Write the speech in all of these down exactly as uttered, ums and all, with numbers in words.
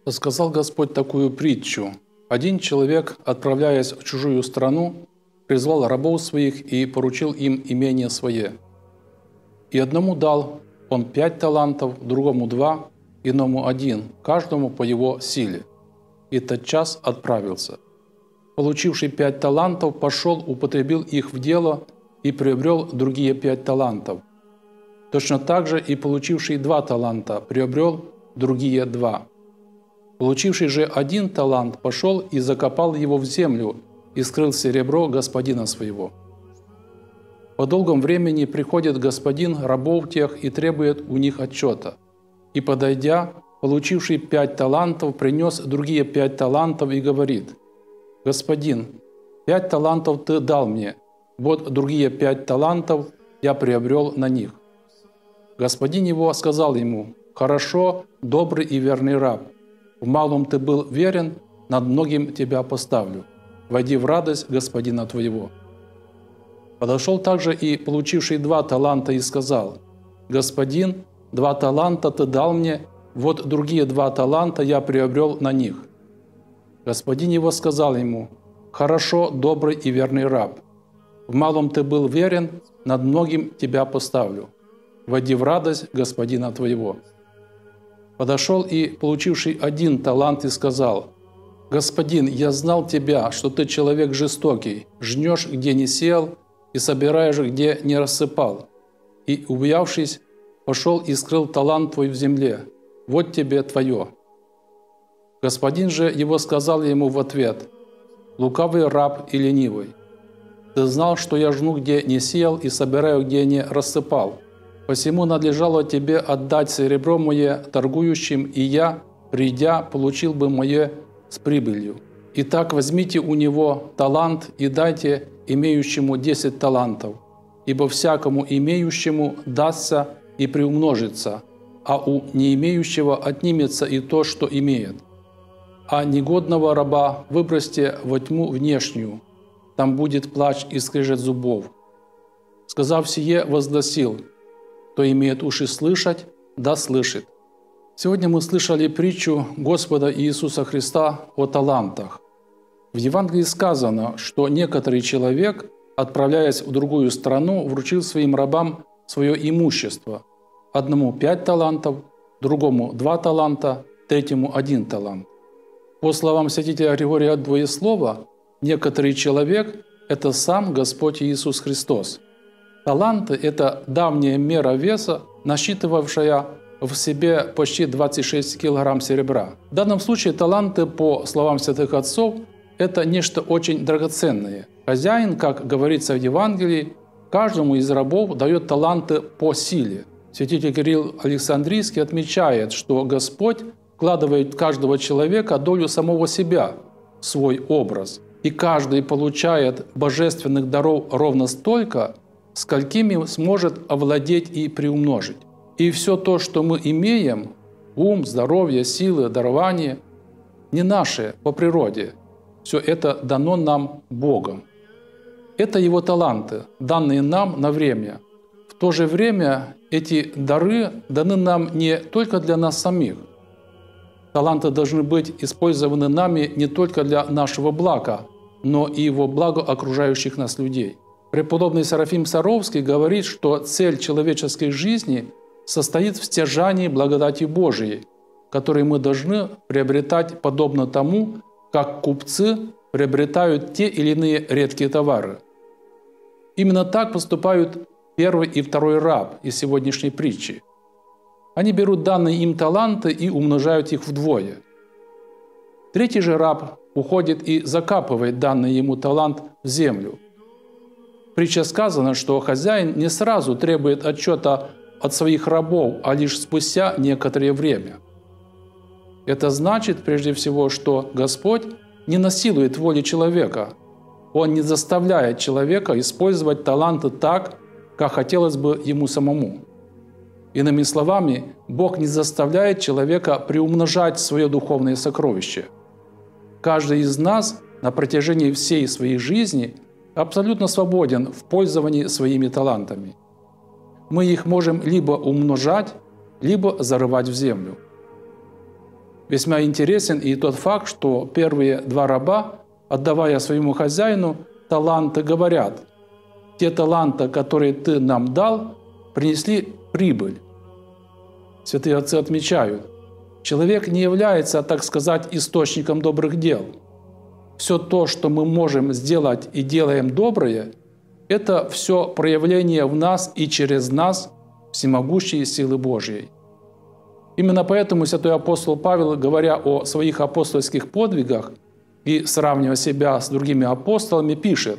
Сказал Господь такую притчу. Один человек, отправляясь в чужую страну, призвал рабов своих и поручил им имение свое. И одному дал он пять талантов, другому два, иному один, каждому по его силе. И тотчас отправился. Получивший пять талантов пошел, употребил их в дело и приобрел другие пять талантов. Точно так же и получивший два таланта приобрел другие два. Получивший же один талант пошел и закопал его в землю и скрыл серебро господина своего. По долгом времени приходит господин рабов тех и требует у них отчета. И, подойдя, получивший пять талантов, принес другие пять талантов и говорит: «Господин, пять талантов ты дал мне, вот другие пять талантов я приобрел на них». Господин его сказал ему: «Хорошо, добрый и верный раб. В малом ты был верен, над многим тебя поставлю. Войди в радость господина твоего». Подошел также и получивший два таланта и сказал: «Господин, два таланта ты дал мне, вот другие два таланта я приобрел на них». Господин его сказал ему: «Хорошо, добрый и верный раб. В малом ты был верен, над многим тебя поставлю. Войди в радость господина твоего». Подошел и получивший один талант и сказал: «Господин, я знал тебя, что ты человек жестокий, жнешь, где не сеял, и собираешь, где не рассыпал. И, убоявшись, пошел и скрыл талант твой в земле. Вот тебе твое». Господин же его сказал ему в ответ: «Лукавый раб и ленивый, ты знал, что я жну, где не сеял, и собираю, где не рассыпал. Посему надлежало тебе отдать серебро мое торгующим, и я, придя, получил бы мое с прибылью. Итак, возьмите у него талант и дайте имеющему десять талантов, ибо всякому имеющему дастся и приумножится, а у не имеющего отнимется и то, что имеет. А негодного раба выбросьте во тьму внешнюю, там будет плач и скрежет зубов». Сказав сие, возгласил: «Кто имеет уши слышать, да слышит». Сегодня мы слышали притчу Господа Иисуса Христа о талантах. В Евангелии сказано, что некоторый человек, отправляясь в другую страну, вручил своим рабам свое имущество. Одному пять талантов, другому два таланта, третьему один талант. По словам святителя Григория Двоеслова, некоторый человек – это сам Господь Иисус Христос. Таланты – это давняя мера веса, насчитывавшая в себе почти двадцать шесть килограмм серебра. В данном случае таланты, по словам святых отцов, это нечто очень драгоценное. Хозяин, как говорится в Евангелии, каждому из рабов дает таланты по силе. Святитель Кирилл Александрийский отмечает, что Господь вкладывает в каждого человека долю самого себя, свой образ. И каждый получает божественных даров ровно столько, сколькими сможет овладеть и приумножить. И все то, что мы имеем, ум, здоровье, силы, дарование, не наше по природе. Все это дано нам Богом. Это Его таланты, данные нам на время. В то же время эти дары даны нам не только для нас самих. Таланты должны быть использованы нами не только для нашего блага, но и во благо окружающих нас людей. Преподобный Серафим Саровский говорит, что цель человеческой жизни состоит в стяжании благодати Божией, которую мы должны приобретать подобно тому, как купцы приобретают те или иные редкие товары. Именно так поступают первый и второй раб из сегодняшней притчи. Они берут данные им таланты и умножают их вдвое. Третий же раб уходит и закапывает данный ему талант в землю. В притче сказано, что хозяин не сразу требует отчета от своих рабов, а лишь спустя некоторое время. Это значит, прежде всего, что Господь не насилует воли человека. Он не заставляет человека использовать таланты так, как хотелось бы ему самому. Иными словами, Бог не заставляет человека приумножать свое духовное сокровище. Каждый из нас на протяжении всей своей жизни абсолютно свободен в пользовании своими талантами. Мы их можем либо умножать, либо зарывать в землю. Весьма интересен и тот факт, что первые два раба, отдавая своему хозяину таланты, говорят: «Те таланты, которые ты нам дал, принесли прибыль». Святые отцы отмечают, человек не является, так сказать, источником добрых дел. Все то, что мы можем сделать и делаем доброе, это все проявление в нас и через нас всемогущей силы Божьей. Именно поэтому святой апостол Павел, говоря о своих апостольских подвигах и сравнивая себя с другими апостолами, пишет: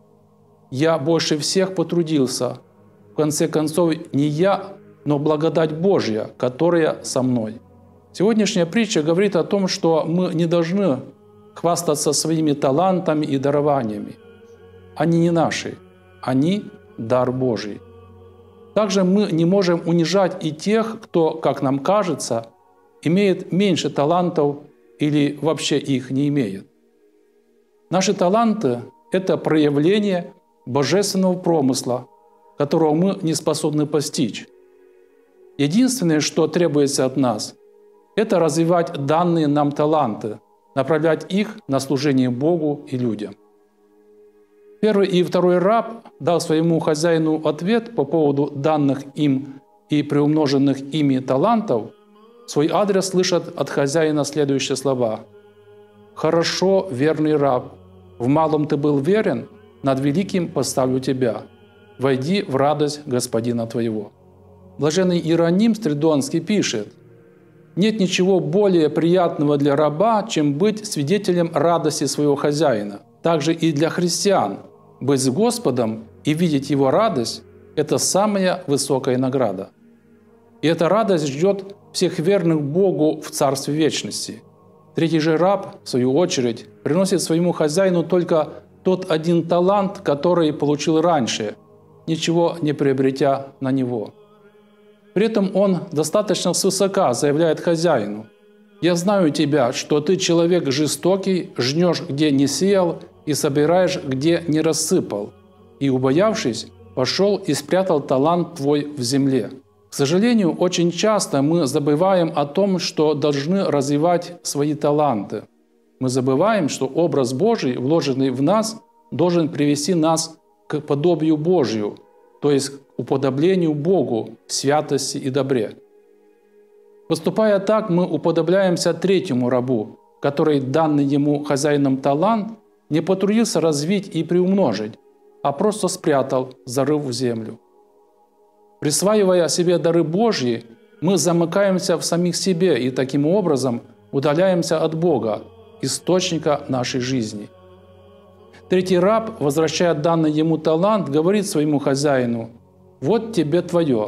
«Я больше всех потрудился, в конце концов не я, но благодать Божья, которая со мной». Сегодняшняя притча говорит о том, что мы не должны хвастаться своими талантами и дарованиями. Они не наши, они – дар Божий. Также мы не можем унижать и тех, кто, как нам кажется, имеет меньше талантов или вообще их не имеет. Наши таланты – это проявление божественного промысла, которого мы не способны постичь. Единственное, что требуется от нас – это развивать данные нам таланты, направлять их на служение Богу и людям. Первый и второй раб дал своему хозяину ответ по поводу данных им и приумноженных ими талантов. В свой адрес слышат от хозяина следующие слова: «Хорошо, верный раб, в малом ты был верен, над великим поставлю тебя. Войди в радость господина твоего». Блаженный Иероним Стридонский пишет: «Нет ничего более приятного для раба, чем быть свидетелем радости своего хозяина. Также и для христиан быть с Господом и видеть Его радость – это самая высокая награда. И эта радость ждет всех верных Богу в Царстве Вечности. Третий же раб, в свою очередь, приносит своему хозяину только тот один талант, который получил раньше, ничего не приобретя на него. При этом он достаточно свысока заявляет хозяину: «Я знаю тебя, что ты человек жестокий, жнешь, где не сеял, и собираешь, где не рассыпал, и, убоявшись, пошел и спрятал талант твой в земле». К сожалению, очень часто мы забываем о том, что должны развивать свои таланты. Мы забываем, что образ Божий, вложенный в нас, должен привести нас к подобию Божию, то есть к уподоблению Богу в святости и добре. Поступая так, мы уподобляемся третьему рабу, который данный ему хозяином талант не потрудился развить и приумножить, а просто спрятал, зарыв в землю. Присваивая себе дары Божьи, мы замыкаемся в самих себе и таким образом удаляемся от Бога, источника нашей жизни. Третий раб, возвращая данный ему талант, говорит своему хозяину: «Вот тебе твое».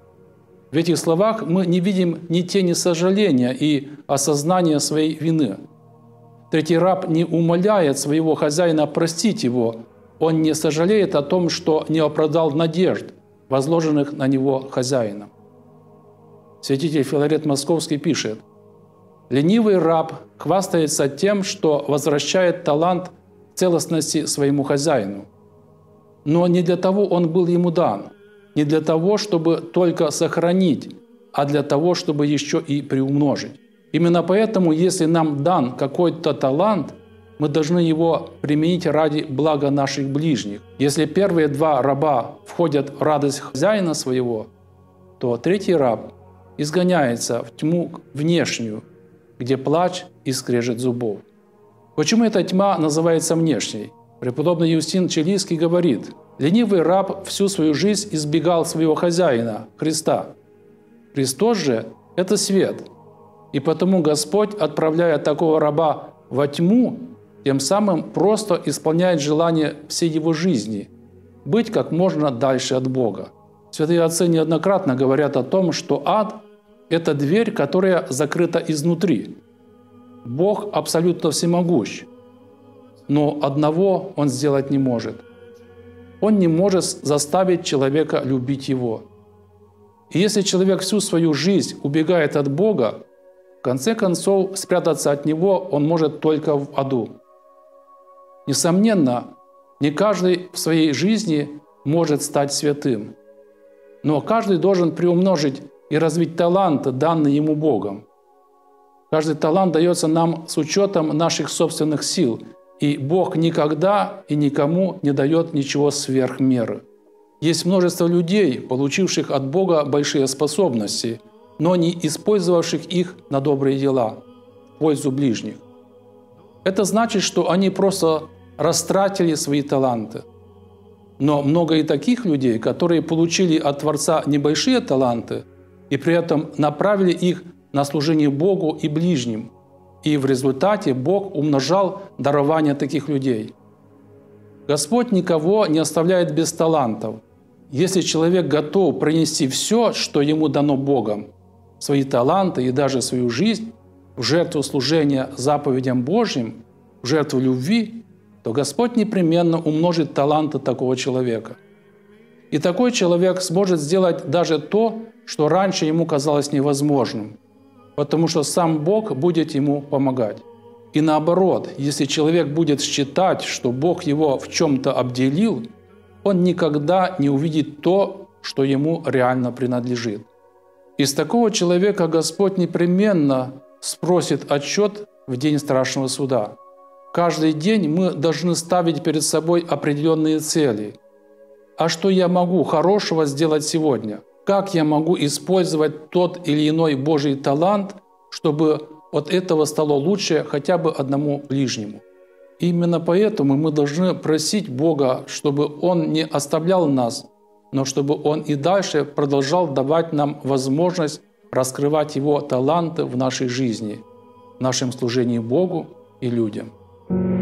В этих словах мы не видим ни тени сожаления и осознания своей вины. Третий раб не умоляет своего хозяина простить его, он не сожалеет о том, что не оправдал надежд, возложенных на него хозяином. Святитель Филарет Московский пишет: «Ленивый раб хвастается тем, что возвращает талант целостности своему хозяину. Но не для того он был ему дан, не для того, чтобы только сохранить, а для того, чтобы еще и приумножить. Именно поэтому, если нам дан какой-то талант, мы должны его применить ради блага наших ближних. Если первые два раба входят в радость хозяина своего, то третий раб изгоняется в тьму внешнюю, где плач и скрежет зубов». Почему эта тьма называется внешней? Преподобный Юстин Чилийский говорит: «Ленивый раб всю свою жизнь избегал своего хозяина, Христа. Христос же – это свет, и потому Господь, отправляя такого раба во тьму, тем самым просто исполняет желание всей его жизни – быть как можно дальше от Бога». Святые отцы неоднократно говорят о том, что ад – это дверь, которая закрыта изнутри. Бог абсолютно всемогущ, но одного Он сделать не может. Он не может заставить человека любить Его. И если человек всю свою жизнь убегает от Бога, в конце концов спрятаться от Него он может только в аду. Несомненно, не каждый в своей жизни может стать святым, но каждый должен приумножить и развить таланты, данные ему Богом. Каждый талант дается нам с учетом наших собственных сил, и Бог никогда и никому не дает ничего сверх меры. Есть множество людей, получивших от Бога большие способности, но не использовавших их на добрые дела, в пользу ближних. Это значит, что они просто растратили свои таланты. Но много и таких людей, которые получили от Творца небольшие таланты и при этом направили их на служение Богу и ближним. И в результате Бог умножал дарования таких людей. Господь никого не оставляет без талантов. Если человек готов принести все, что ему дано Богом, свои таланты и даже свою жизнь, в жертву служения заповедям Божьим, в жертву любви, то Господь непременно умножит таланты такого человека. И такой человек сможет сделать даже то, что раньше ему казалось невозможным, потому что сам Бог будет ему помогать. И наоборот, если человек будет считать, что Бог его в чем-то обделил, он никогда не увидит то, что ему реально принадлежит. Из такого человека Господь непременно спросит отчет в день страшного суда. Каждый день мы должны ставить перед собой определенные цели. А что я могу хорошего сделать сегодня? Как я могу использовать тот или иной Божий талант, чтобы от этого стало лучше хотя бы одному ближнему? Именно поэтому мы должны просить Бога, чтобы Он не оставлял нас, но чтобы Он и дальше продолжал давать нам возможность раскрывать Его таланты в нашей жизни, в нашем служении Богу и людям.